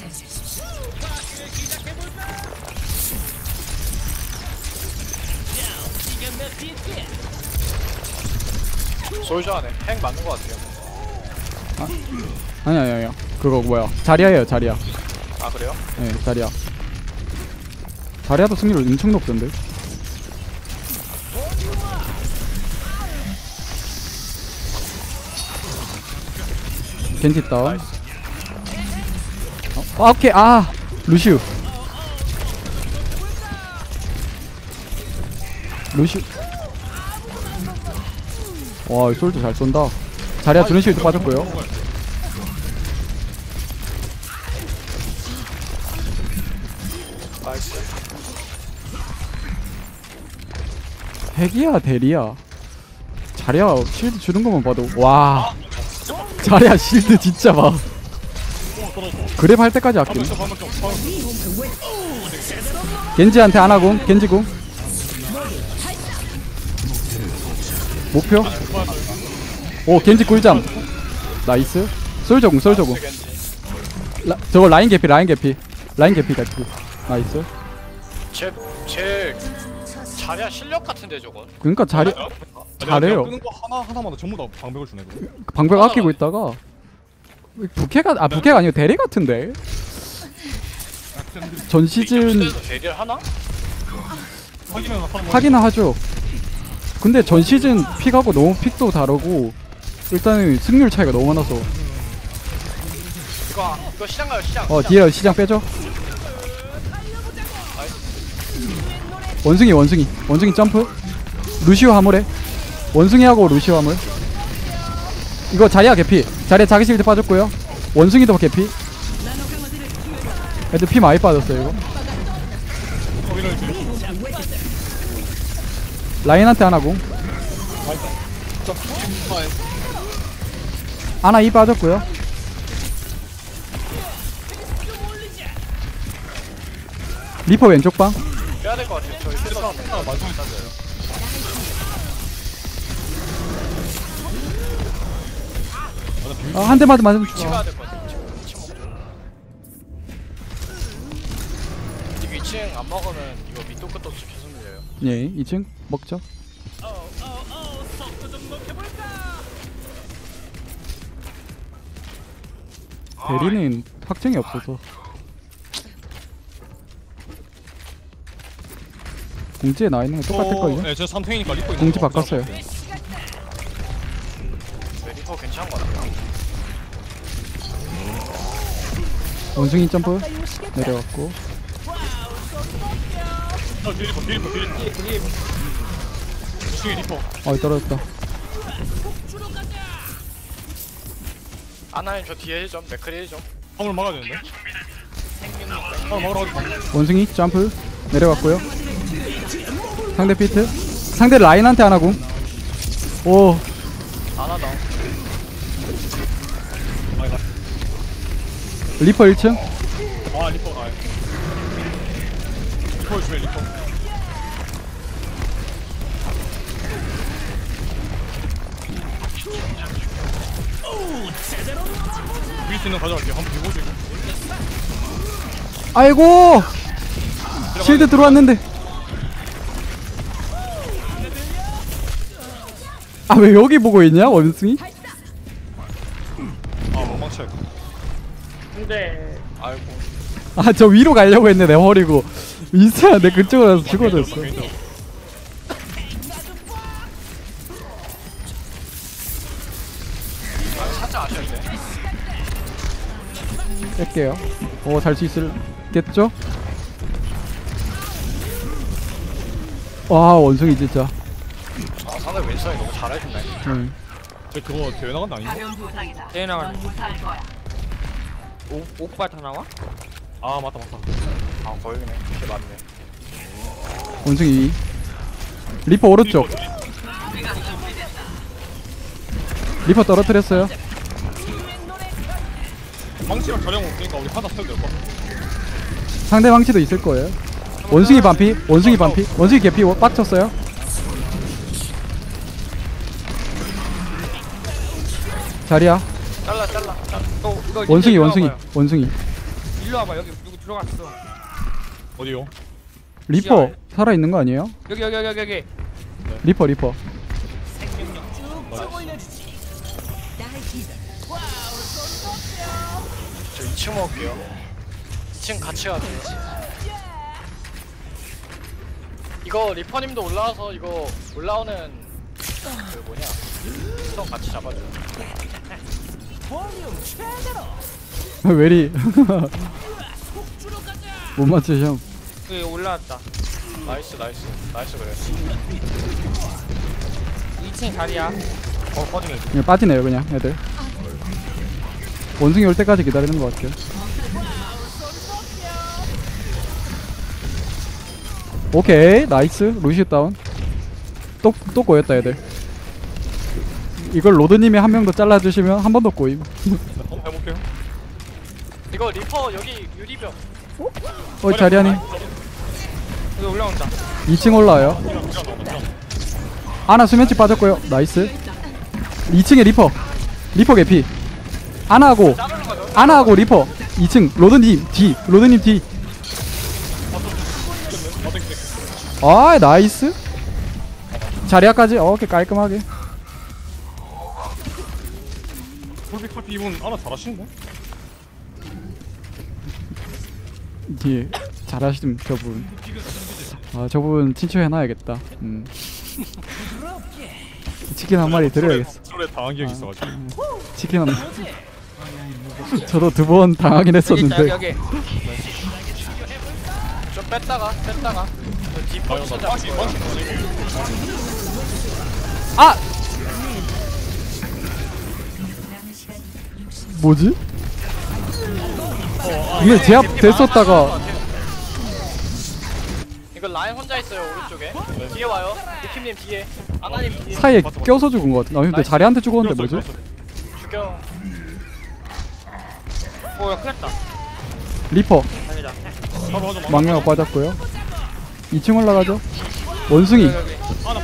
솔저 안에 핵 맞는 것 같아요. 아니야. 그거 뭐야? 자리야예요, 자리야. 아 그래요? 네, 자리야. 자리야도 승률 엄청 높던데. 겐지 다운. 오케이. 루시우. 와, 이 솔도 잘 쏜다. 자리야 주는 실드 빠졌고요. 나이스. 핵이야 대리야. 자리야 실드 주는 것만 봐도 와. 자리야 실드 진짜 봐. 그랩 할 때까지 아끼네. 겐지한테 안 하고 겐지궁. 목표. 오 겐지 꿀잠. 나이스. 솔저궁. 저거 라인 개피 같이. 나이스. 제 자리야 실력 같은데 저건. 그러니까 잘해요. 끄는 거 하나마다 전부 다 방벽을 주네. 방벽 아끼고 있다가 부캐가 아니고 대리 같은데. 전 시즌 대리를 하나? 하기는 하죠. 근데 전 시즌 픽하고 너무 픽도 다르고 일단은 승률 차이가 너무 많아서. 이거 시장 가요 시장. 뒤에 시장 빼죠. 원숭이 점프. 루시오 화물에. 원숭이하고 루시오 화물. 이거 자리야 개피. 자리야 자기 실드 빠졌고요. 원숭이도 개피. 애들 피 많이 빠졌어요 이거. 라인한테 하나공. 하나 2 빠졌고요. 리퍼 왼쪽 방. 빼야 될 것 같아요. 저희 실수하면 완전히 따져요. 한 대만 맞으면 치가야 될 것 같아요. 2층 먹죠. 이거 2층 안 먹으면 이거 밑도 끝도 없이 계속 밀려요. 예, 2층 먹죠. 대리는 확정이 없어서. 공지에 나있는 거 똑같을걸요? 네, 저 3탱이니까 리퍼 있는 공지 거 바꿨어요. 리퍼 괜찮은 것 같아요. 원숭이 점프 내려갔고. 뒤에 리퍼. 뒤에 리퍼. 떨어졌다. 아나님 저 뒤에 1점, 맥크리 1점. 화물 막아야 되는데. 화물 막으러 가지. 원숭이 점프 내려갔고요. 상대 피트. 상대 라인한테 하나 공. 오. 아나다. 리퍼 1층. 리퍼. 리퍼 주면 리퍼. 위에 있는 가져갈게요. 한번 비보시고. 아이고. 실드 들어왔는데. 왜 여기 보고 있냐 원숭이? 멍망치야. 근데 아이고. 저 위로 가려고 했는데 버리고 인스타 내 그쪽으로 가서 죽어졌어. 살짝 아쉬운데. 뺄게요. 살 수 있을겠죠? 와 원숭이 진짜. 상대 왼손이 너무 잘해준다. 저 그거 대회 나간 거 아닌가? 대회 나갈 옥발 다 나와? 맞다. 거기네. 그게 맞네. 원숭이 리퍼 오른쪽. 리퍼 떨어뜨렸어요. 망치랑 자령 없으니까 우리 하나 써도 될까? 상대 방치도 있을 거예요. 원숭이 반피. 원숭이 개피 빡쳤어요. 잘라. 이거 원숭이. 일로 일로 와봐. 여기 누구 들어갔어. 어디요? 리퍼 지하에. 살아있는 거 아니에요? 여기. 리퍼 저 2층 먹을게요. 2층 같이 가죠. 이거 리퍼님도 올라와서 이거 올라오는 그 뭐냐 스톤 같이 잡아줘. 왜리 못 맞춰 형. 여기 올라왔다. 나이스 그래. 2층 자리야. 빠지네. 그냥 빠지네요 그냥 애들. 원숭이 올 때까지 기다리는 것 같아요. 오케이 나이스. 루시우 다운. 또 꼬였다 애들. 이걸 로드님이 한 명 더 잘라주시면 한 번 더 꼬임. 한번 해볼게요. 이거 리퍼 여기 유리병. 자리하니 여기 올라온다. 2층 올라와요. 아나 수면치 빠졌고요. 나이스. 2층에 리퍼 개피. 아나하고 리퍼 2층 로드님 뒤. 아 나이스. 자리아까지 오케이 깔끔하게. 콜피 이분 알아 잘하시는데? 예, 잘하시면 저분. 아 저분 친추해놔야겠다. 치킨 한 마리 드려야겠어. 술에 당한 기억이 있어가지고. 치킨 한 마리. 저도 2번 당하긴 했었는데. 여기. 좀 뺐다가 저 뒷번 진짜 잡고요. 아! 뭐지? 이게 제압 됐었다가 이거 라인 혼자 있어요 오른쪽에. 뒤에 와요. 니킴님 뒤에. 아나님 뒤에. 사이에 껴서 죽은 것 같아. 아 근데 자리한테 죽었는데 뭐지? 죽여. 야 큰일났다. 리퍼 다행이다. 망령아 빠졌고요. 2층 올라가죠. 원숭이 여기.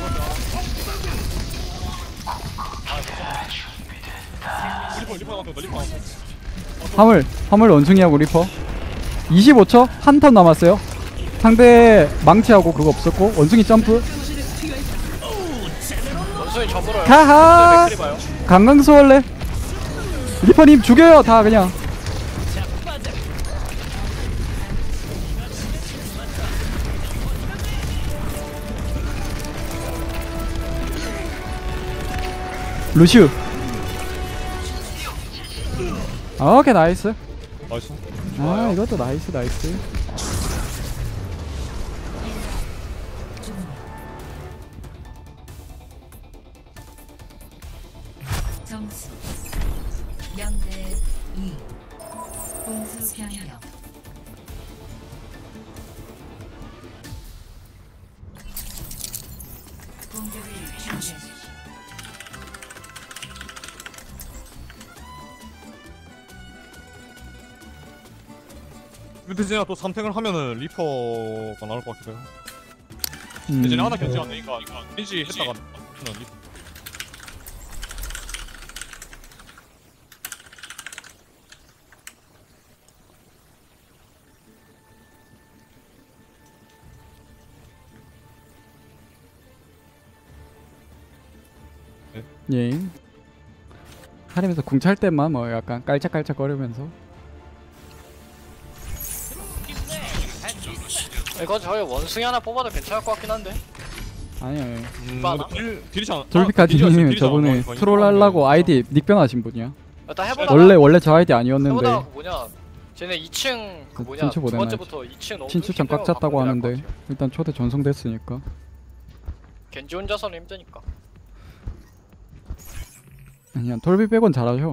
화물 원숭이하고 리퍼 25초 한 턴 남았어요. 상대 망치하고 그거 없었고 원숭이 점프 원숭이 접으러요. 가하 맥크리 봐요. 강강수월래. 리퍼님 죽여요 다 그냥. 루시우. 오케이 나이스. 나이스. 아 이것도 나이스. 점수 0대2 공수 변형. 공격을 준비하십시오. 근데 또 3탱을 하면은 리퍼가 나올 것 같기도 해요. 음. 예전에 하나 견제 안 되니까 겐지 했다가 저는 리퍼. 예. 하림에서 궁 찰 때만 뭐 약간 깔짝깔짝 거리면서. 이거 저희 원숭이 하나 뽑아도 괜찮을 것 같긴 한데. 아니요. 많아? 딜이 잘. 돌피카님은 저번에 트롤 하려고 아이디 닉 변하신 분이야. 일단 해보다가 원래 저 아이디 아니었는데 해보다가 그 뭐냐 쟤네 2층 그 뭐냐 친추 두 보내놔야지. 번째부터 2층 너무 친추장 꽉 힘들면 찼다고 바꾸는 게 나을 하는데 것 같아요. 일단 초대 전송됐으니까. 겐지 혼자서는 힘드니까. 그냥 톨비 빼곤 잘하셔.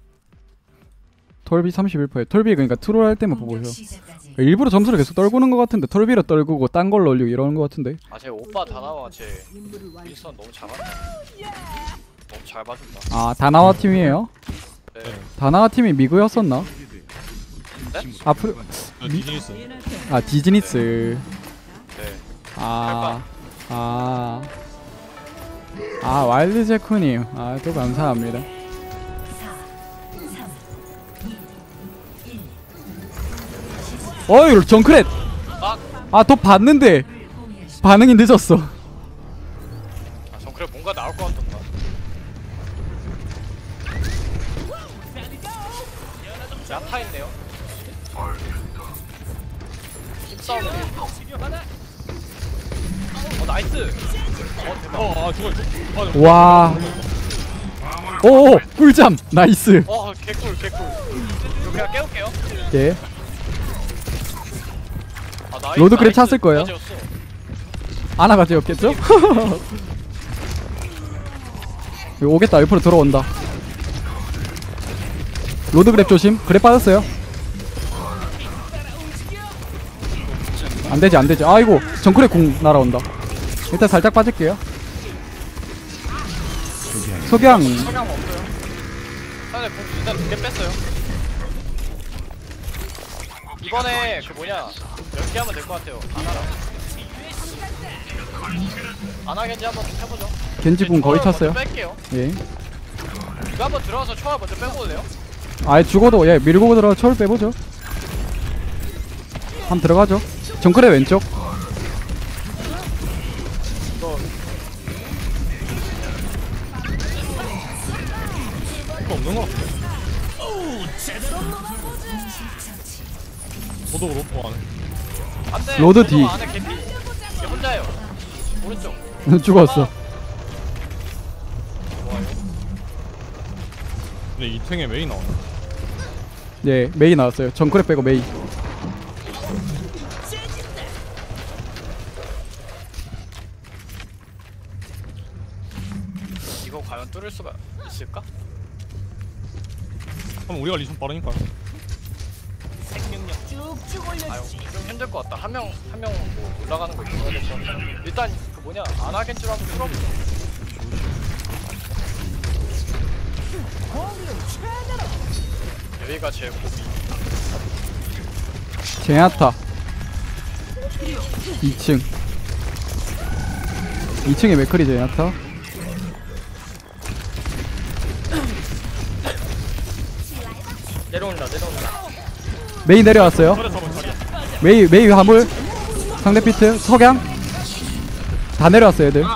톨비 31%에 톨비 그러니까 트롤 할 때만 보고 공격 셔. 시작까지 일부러 점수를 계속 떨구는 것 같은데 톨비로 떨구고 딴 걸로 올리고 이러는 것 같은데. 아 쟤 오빠 다나와 쟤 윌선 너무 잘한다. 너무 잘 봐준다. 아 다나와 팀이에요? 네. 다나와 팀이 미그였었나? 네? 앞으로 디즈니스. 아 디즈니스. 네. 아 와일드 제쿠님 아 또 감사합니다. 4 3 2 1 어이 정크렛. 아 또 봤는데 반응이 늦었어. 아 정크레 뭔가 나올 것 같던가. 야타 있네요. 힘싸움이. 나이스. 대박. 아 죽어. 와. 오 꿀잠 나이스. 개꿀. 이거 그냥 깨울게요. 예. 나이스, 로드 그랩 나이스. 찼을 거예요. 맞았어. 아나가 되었겠죠? 이거 오겠다. 옆으로 들어온다. 로드 그랩 조심. 그랩 빠졌어요. 안되지. 아이고 정크랩 궁 날아온다. 일단 살짝 빠질게요. 석양. 석양 없어요. 상대 공 일단 2개 뺐어요. 이번에 그 뭐냐 연기하면 될 것 같아요. 아나겐지 한번 해보죠. 겐지 궁 거의 찼어요. 먼저 뺄게요. 예. 이거 한번 들어가서 초월 먼저 빼고 돼요? 아예 죽어도 예 밀고 들어가 초월 빼보죠. 한번 들어가죠. 정크랩 왼쪽. 이거 없는 거 같아. 저도 그렇고 안해. 안돼. 로드 D. 안에 개피. 얘 혼자예요. 오른쪽. 죽었어. 근데 이 탱에 메인 나오네. 예 메이 나왔어요. 정크랩 빼고 메이. 이거 과연 뚫을 수가 있을까? 그럼 우리가 리선 빠르니까. 아유 좀 힘들 것 같다. 한 명 뭐 올라가는 거 있어야 될 것 같아. 일단 그 뭐냐 아나겐지로 한번 뚫어보자. 여기가 제일 고비. 제냐타 2층 2층에 맥크리 제냐타. 내려온다. 메이 내려왔어요. 차례 잡아 자리야. 메이 화물. 상대 피트 석양 다 내려왔어요 애들.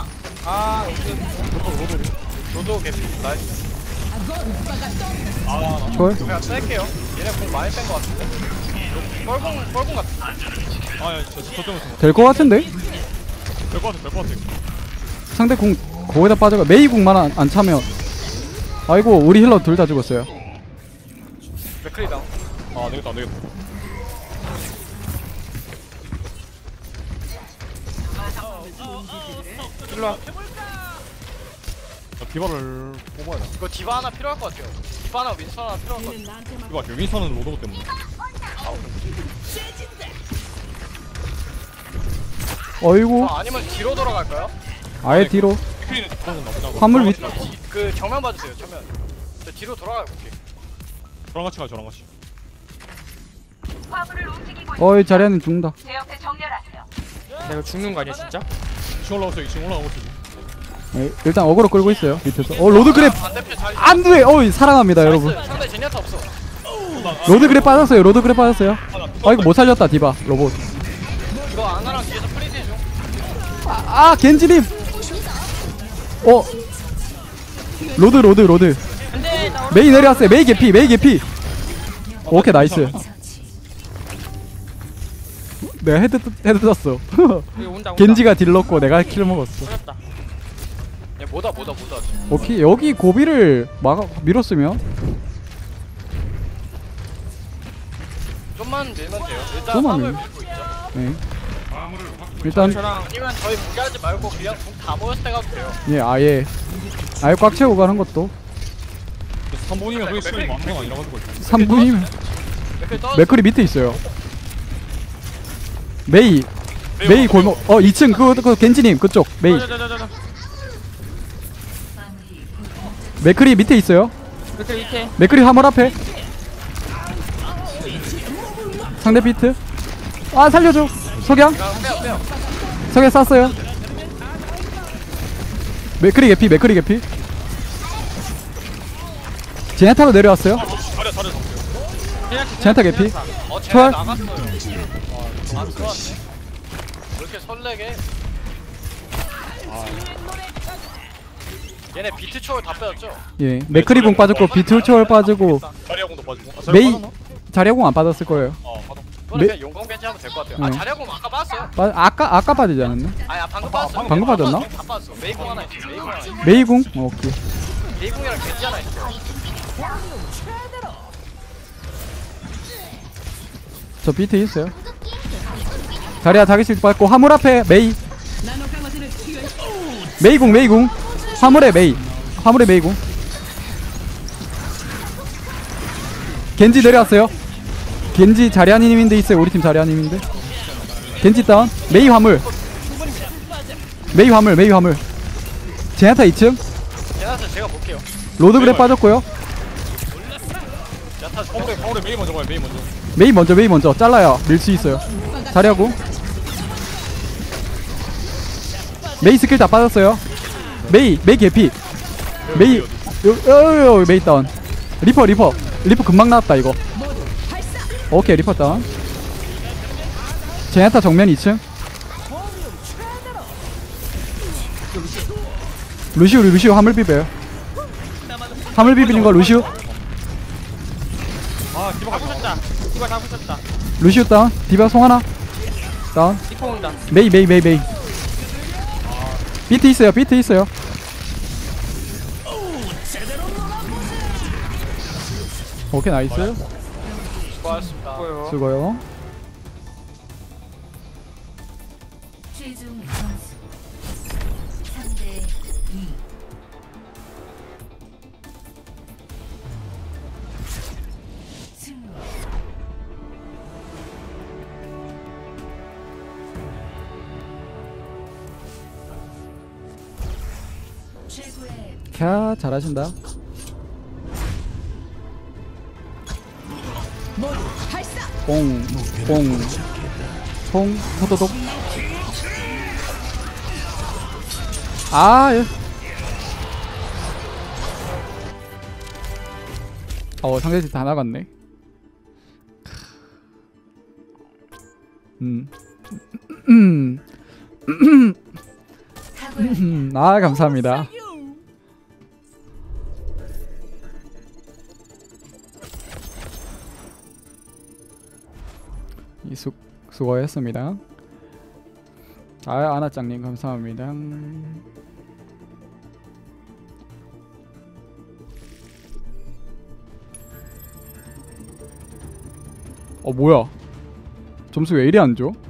로드 개피. 나이스. 초월. 그냥 뺄게요. 얘네 공 많이 뺀 것 같은데. 뻘공 같은데. 아야 저 때문에 될 것 같은데? 될것 같아. 상대 궁 거기다 빠져가. 메이 궁만 안 차면. 아이고 우리 힐러 둘 다 죽었어요. 맥크리 다운. 아 되겠다. 일로와. 디바를 뽑아야 돼. 이거 디바 하나 필요할 것 같아요. 디바 하나 윈선 하나 필요할 것 같아요. 디바 여기서는 로드고 때문에. 어이구 아니면 뒤로 돌아갈까요? 아예 뒤로. 스크린에 들어간다. 그냥 화물 밑. 그 정면 봐주세요. 정면. 저 뒤로 돌아가 볼게. 저랑 같이 가. 저랑 같이. 어이 자리하는 죽는다. 내가 죽는 거 아니야 진짜? 2층 올라왔어요. 2층 올라가고 있어. 예, 일단 어그로 끌고 있어요 밑에서. 로드 그랩 반대편 자리. 안돼. 어이 사랑합니다 여러분. 나이스. 상대 제니아타 없어. 로드 그랩 빠졌어요. 로드 그랩 빠졌어요. 아 이거 못 살렸다 디바 로봇. 이거 아나랑 뒤에서 프리즈 중. 아 겐지님. 로드. 메이 내려왔어요. 메이 개피. 오케이 나이스. 내가 헤드 떴어. 여기 온다. 겐지가 딜 넣고 내가 킬 먹었어. 걸렸다. 얘 뭐다. 오케이 여기 고비를 밀었으면. 좀만 밀면 돼요. 일단 좀만 화물 밀면. 밀고 있죠. 네. 일단 저랑 아니면 저희 무리하지 말고 그냥 다 모였을 때 가도 돼요. 예 아예 꽉 채우고 가는 것도 3분이면 그게 시간이 많은 건 아니라가지고. 3분이면. 맥크리 떨어져. 맥클이 밑에 있어요. 메이 골목 2층 그거 겐지님 그쪽 메이. 맥클이 밑에 있어요. 밑에. 맥클이 화물 앞에. 상대 비트. 아 살려줘. 석양. 빼요. 석양 쐈어요. 맥클이 개피. 제냐타로 내려왔어요. 자리야. 제나타 개피. 쟤네 초월? 나갔어요. 안 들어왔네. 왜 이렇게 설레게? 얘네 비트 초월 다 빼졌죠? 예, 맥크리 공 빠졌고 비트 초월 빠지고 자리아공도 빠지고. 메이 자리아공 안 빠졌을 거예요. 받아. 이거는 메- 그냥 용광 벤지 하면 될 것 같아요. 아 네. 자리아공 아까 빠졌어요. 아까 빠지지 않았나? 아니 방금 빠졌어. 방금 빠졌나? 다 빠졌어. 메이공 하나 있어. 메이공 하나 있어. 메이공? 오케이. 메이공이랑 벤지 하나 있어. 저 비트 있어요. 자리아 자기 실드 받고 화물 앞에 메이. 메이공. 화물에 메이. 화물에 메이공. 겐지 내려왔어요. 겐지 자리아님인데 있어요. 우리 팀 자리아님인데. 겐지 다운. 메이 화물. 제나타 2층. 제나타 제가 볼게요. 로드그랩 빠졌고요. 제나타 파울에 메이 먼저 가요. 메이 먼저. 메이 먼저 잘라야 밀 수 있어요. 자리하고 메이 스킬 다 빠졌어요. 메이 개피. 메이 메이 다운. 리퍼 금방 나왔다 이거. 오케이 리퍼 다운. 제나타 정면 2층. 루시우 화물 비벼요. 화물 비비는 거 루시우. 아 디바가 부셨다. 디바 다 부셨다. 루시우 다운. 디바 송하나 다운. 리퍼 온다. 메이 비트 있어요. 오케이 나이스. 수고하셨습니다. 뭐요? 수고요. 최종 점수 3대 2. 승리. 최고의 캬 잘하신다. 뽕 호도독. 아 예. 상대팀 다 나갔네. 아 감사합니다. 수고했습니다. 아나짱님 감사합니다. 뭐야 점수 왜 이리 안 줘?